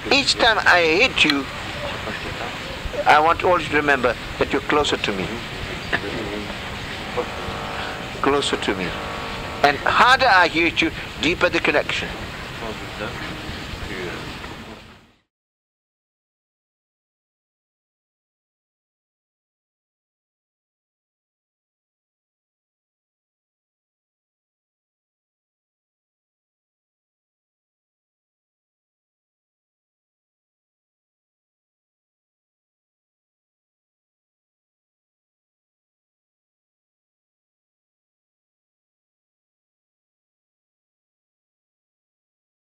Each time I hit you, I want all you to remember that you're closer to me. Closer to me. And harder I hit you, deeper the connection.